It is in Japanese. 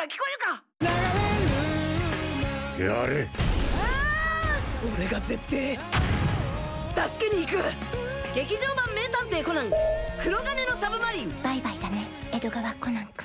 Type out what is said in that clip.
聞こえるか。 やれ。 俺が絶対助けに行く。劇場版名探偵コナン黒金のサブマリン。 バイバイだね江戸川コナン君。